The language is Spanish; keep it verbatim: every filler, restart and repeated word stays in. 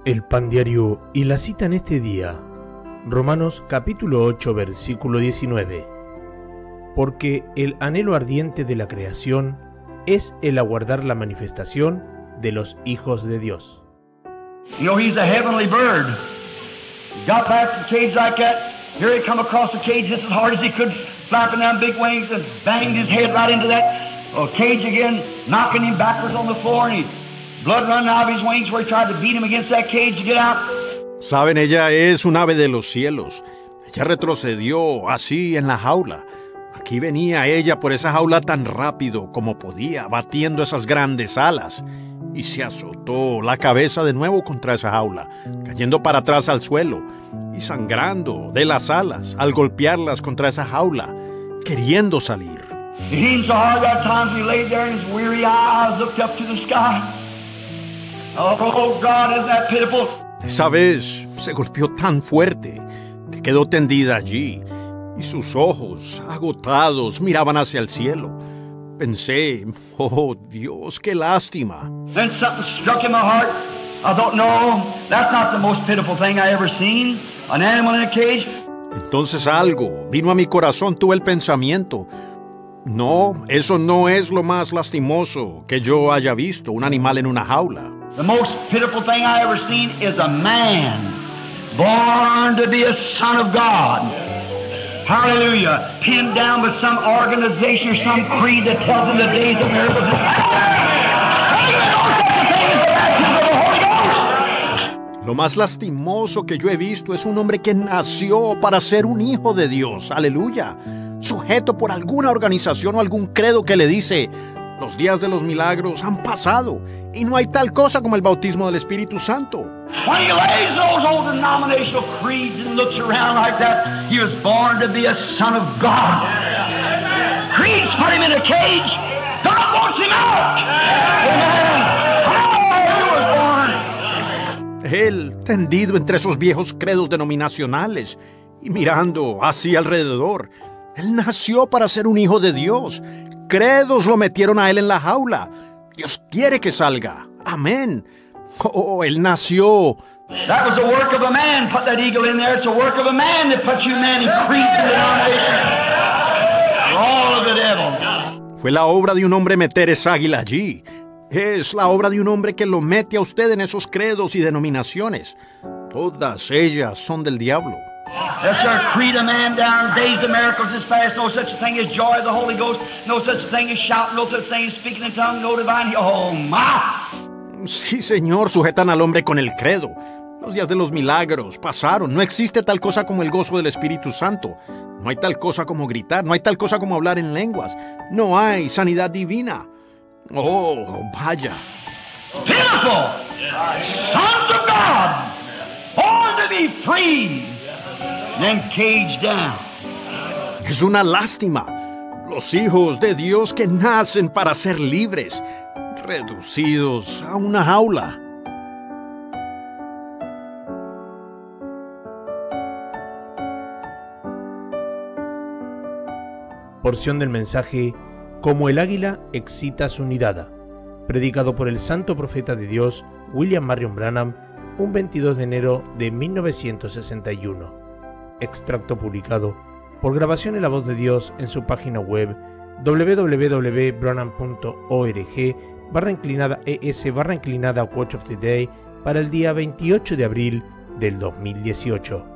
El pan diario y la cita en este día. Romanos capítulo ocho, versículo diecinueve. Porque el anhelo ardiente de la creación es el aguardar la manifestación de los hijos de Dios. You know, he's a heavenly bird. He got back to the cage like that. Here he come across the cage just as hard as he could, flapping down big wings, and banged his head right into that uh, cage again, knocking him backwards on the floor, and he, blood running out of his wings where he tried to beat him against that cage to get out. Saben, ella es un ave de los cielos. Ella retrocedió así en la jaula. Aquí venía ella por esa jaula tan rápido como podía, batiendo esas grandes alas. Y se azotó la cabeza de nuevo contra esa jaula, cayendo para atrás al suelo y sangrando de las alas al golpearlas contra esa jaula, queriendo salir. He heaved so hard that times he laid there and his weary eyes looked up to the sky. Oh, God, is that pitiful. Esa vez se golpeó tan fuerte que quedó tendida allí y sus ojos, agotados, miraban hacia el cielo. Pensé, oh Dios, qué lástima. Then something struck in my heart. I thought, no, that's not the most pitiful thing I ever seen. An animal in a cage. Entonces algo vino a mi corazón, tuve el pensamiento. No, eso no es lo más lastimoso que yo haya visto, un animal en una jaula. The most pitiful thing I ever seen is a man born to be a son of God. Hallelujah. Pinned down by some organization or some creed that tells him the days of miracles. Lo más lastimoso que yo he visto es un hombre que nació para ser un hijo de Dios. Aleluya. Sujeto por alguna organización o algún credo que le dice: los días de los milagros han pasado y no hay tal cosa como el bautismo del Espíritu Santo. When he lays those old denominational creeds and looks around like that, he was born to be a son of God. Creeds put him in a cage. God wants him out. Amen. Oh, he was born. Él, tendido entre esos viejos credos denominacionales y mirando así alrededor, él nació para ser un hijo de Dios. Credos lo metieron a él en la jaula. Dios quiere que salga. Amén. Oh, él nació. That was the work of a man. Put that eagle in there. It's the work of a man that puts you man in creeds and denominations. All of the devil. Fue la obra de un hombre meter esa águila allí. Es la obra de un hombre que lo mete a usted en esos credos y denominaciones. Todas ellas son del diablo. That's our creed of man down. Days of miracles is past. No such a thing as joy of the Holy Ghost. No such thing as shouting. No such thing as speaking in tongues. No divine. Oh, my. Sí, Señor, sujetan al hombre con el credo. Los días de los milagros pasaron. No existe tal cosa como el gozo del Espíritu Santo. No hay tal cosa como gritar. No hay tal cosa como hablar en lenguas. No hay sanidad divina. Oh, vaya. Pitiful! Sons of God! Born to be free! Then caged down. Es una lástima. Los hijos de Dios que nacen para ser libres, reducidos a una jaula. Porción del mensaje Como el águila excita su nidada, predicado por el santo profeta de Dios William Marion Branham un veintidós de enero de mil novecientos sesenta y uno. Extracto publicado por Grabación en la Voz de Dios en su página web w w w punto branham punto org barra inclinada es barra inclinada Watch of the Day para el día veintiocho de abril del dos mil dieciocho.